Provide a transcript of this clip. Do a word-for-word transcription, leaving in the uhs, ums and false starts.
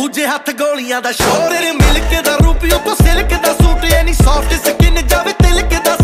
ਦੂਜੇ ਹੱਥ ਗੋਲੀਆਂ ਦਾ ਸ਼ੋਰ। ਤੇਰੇ ਮਿਲਕ ਦਾ ਰੂਪ ਉਤੋਂ ਸਿਲਕ ਦਾ ਸੂਟ, ਐਨੀ ਸੌਫਟ ਸਕਿਨ ਜਾਵੇ ਤਿਲਕ ਦਾ